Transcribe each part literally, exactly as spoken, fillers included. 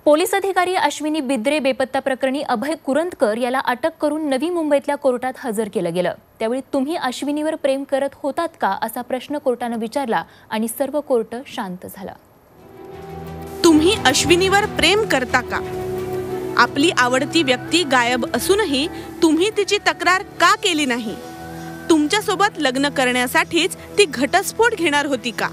Police अधिकारी अश्विनी बिद्रे बेपत्ता प्रकरणी अभय कुरंदकर याला अटक करून नवी मुंबईतल्या कोर्टात हजर केलं गेलं। त्यावेळी तुम्ही अश्विनीवर प्रेम करत होतात का असा प्रश्न कोर्टाने विचारला आणि सर्व कोर्ट शांत झाला। तुम्ही अश्विनीवर प्रेम करता का? आपली आवडती व्यक्ती गायब असूनही तुम्ही तिची तक्रार का केली नाही? तुमच्या सोबत लग्न करण्यासाठीच ती घटस्फोट घेणार होती का?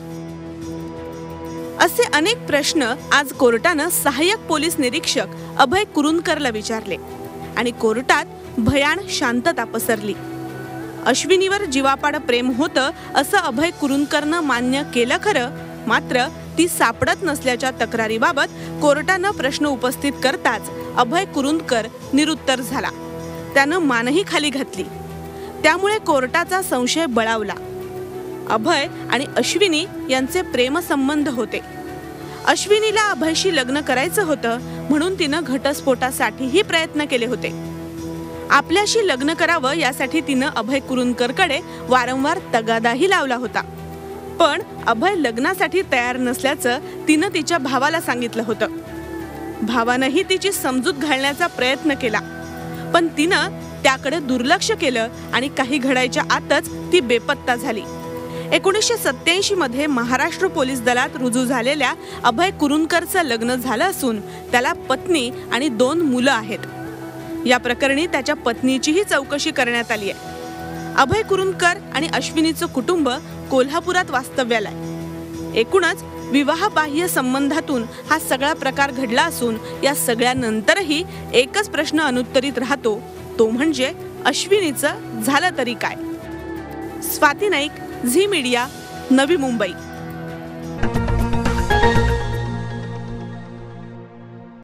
असे अनेक प्रश्न आज कोर्टाने सहाय्यक पोलीस निरीक्षक अभय कुरुंदकरला विचारले आणि कोर्टात भयान शांतता पसरली। अश्विनीवर जीवापाड प्रेम होतं असं अभय कुरुंदकरने मान्य केलं खरं, मात्र ती सापडत नसल्याच्या तक्रारीबाबत कोर्टाने प्रश्न उपस्थित करताच अभय कुरुंदकर निरुत्तर झाला। त्यानं मानही खाली घातली। त्यामुळे कोर्टाचा संशय बळावला। अभय आणि अश्विनी यांचे प्रेमसंबंध होते। अश्विनीला अभयशी लग्न करायचं होतं म्हणून तिनं घटस्फोटासाठीही प्रयत्न केले होते। आपल्याशी लग्न करावं यासाठी तिनं अभय कुरुंदकरकडे वारंवार तगादाही लावला होता, पण अभय लग्नासाठी तयार नसल्याचं तिनं तिच्या भावाला सांगितलं होतं। भावानंही तिची समजूत घालण्याचा प्रयत्न केला, पण तिनं त्याकडे दुर्लक्ष केलं आणि काही घडायच्या आतच ती बेपत्ता झाली। एकोणीसशे सत्याऐंशी मध्ये महाराष्ट्र पोलीस दलात रुजू झालेल्या अभय कुरुंदकरचं लग्न झालं असून त्याला पत्नी आणि दोन मुलं आहेत। या प्रकरणी त्याच्या पत्नीचीही चौकशी करण्यात आली आहे। अभय कुरुंदकर आणि अश्विनीचं कुटुंब कोल्हापुरात वास्तव्याला आहे। एकूणच विवाहबाह्य संबंधातून हा सगळा प्रकार घडला असून या सगळ्यानंतरही एकच प्रश्न अनुत्तरित राहतो, तो म्हणजे अश्विनीचं झालं तरी काय? Swati Naik, Zee media, Navi Mumbai.